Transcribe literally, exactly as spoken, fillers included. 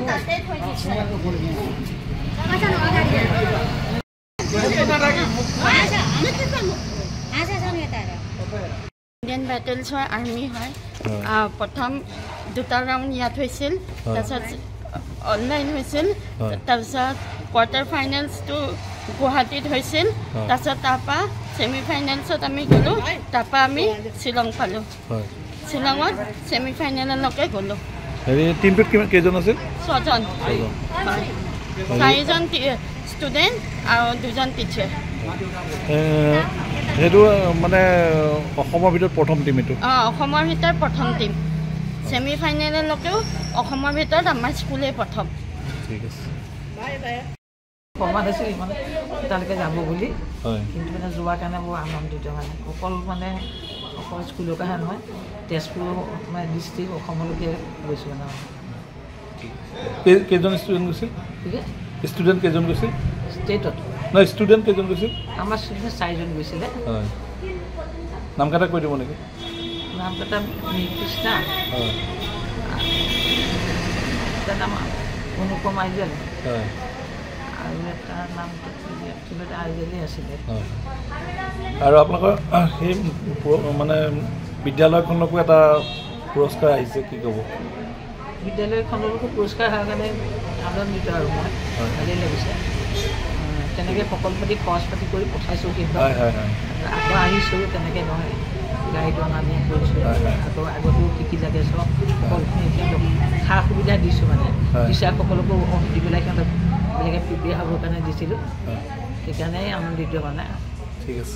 Indian বেটেলছৰ army হয় প্ৰথম দুটা ৰাউণ্ড ইয়াত হৈছিল তাৰপিছত অনলাইন হৈছিল তাৰপিছত কোৱাৰ্টাৰ ফাইনেলছটো গুৱাহাটীত হৈছিল তাৰপিছত তাৰপৰা ছেমি ফাইনেলছত আমি গ'লোঁ তাৰপৰা আমি শ্বিলং পালোঁ শ্বিলঙত ছেমি ফাইনেললৈকে গ'লোঁ হেৰি টিমটোত কিমান কেইজন আছিল ছজন চাৰিজন ষ্টুডেণ্ট আৰু দুজন টিচাৰ সেইটো মানে অসমৰ ভিতৰত প্ৰথম টিম এইটো অঁ অসমৰ ভিতৰত প্ৰথম টিম ছেমি ফাইনেললৈকেও অসমৰ ভিতৰত আমাৰ স্কুলেই প্ৰথম ঠিক আছে প্ৰমাণ আছিল মানে তালৈকে যাব বুলি কিন্তু মানে যোৱাৰ কাৰণে বৰ আনন্দিত মানে অকল মানে অকল স্কুলৰ কাৰণে নহয় তেজপুৰ মানে ডিষ্ট্ৰিক্ট অসমলৈকে গৈছোঁ মানে কেইজন ষ্টুডেণ্ট গৈছিল ষ্টুডেণ্ট কেইজন গৈছিল ষ্টেটত নহয় ষ্টুডেণ্ট কেইজন গৈছিল আমাৰ ষ্টুডেণ্ট চাৰিজন গৈছিলে হয় নামকেইটা কৈ দিব নেকি নামকেইটা কৃষ্ণা তাৰ নাম অনুপম আইজল হয় আৰু এটাৰ নামটো কিবা এটা আইজলেই আছিলে আৰু আপোনালোকৰ সেই মানে বিদ্যালয়খনকো এটা পুৰস্কাৰ আহিছে কি ক'ব বিদ্যালয়খনকো পুৰস্কাৰ হোৱাৰ কাৰণে আনন্দিত আৰু মই ভালেই লাগিছে তেনেকৈ সকলো পাতি খৰচ পাতি কৰি পঠাইছোঁ কিন্তু আকৌ আহিছোঁ তেনেকৈ নহয় গাড়ীটো অনা নিয়া কৰিছোঁ আকৌ আগতেও কি কি লাগে চব সকলোখিনি সিহঁতক সা সুবিধা দিছোঁ মানে টিচাৰসকলকো দি পেলাই সিহঁতক বেলেগে প্ৰিপেয়াৰ হ'বৰ কাৰণে দিছিলোঁ সেইকাৰণে আনন্দিত মানে ঠিক আছে